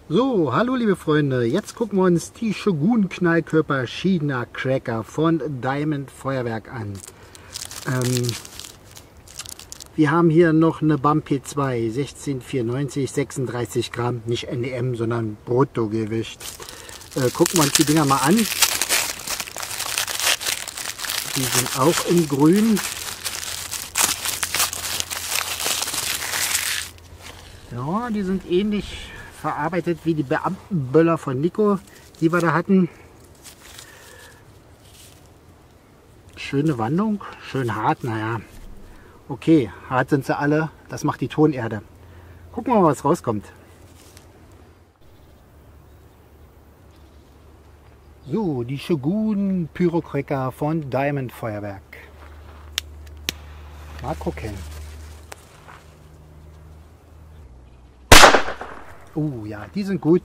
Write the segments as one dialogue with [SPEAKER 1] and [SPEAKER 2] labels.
[SPEAKER 1] So, hallo liebe Freunde, jetzt gucken wir uns die Shogun Knallkörper China Cracker von Diamond Feuerwerk an. Wir haben hier noch eine BAM P2 1694, 36 Gramm, nicht NDM, sondern Bruttogewicht. Gucken wir uns die Dinger mal an. Die sind auch in grün. Ja, die sind ähnlich verarbeitet wie die Beamtenböller von Nico, die wir da hatten. Schöne Wandung, schön hart, naja. Okay, hart sind sie alle, das macht die Tonerde. Gucken wir mal, was rauskommt. So, die Shogun Pyrocracker von Diamond Feuerwerk. Mal gucken. Ja, die sind gut.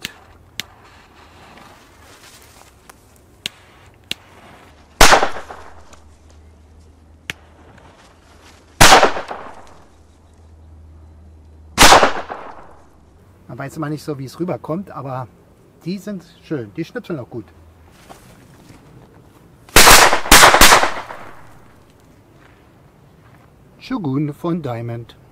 [SPEAKER 1] Man weiß immer nicht so, wie es rüberkommt, aber die sind schön. Die schnipseln auch gut. Shogun von Diamond.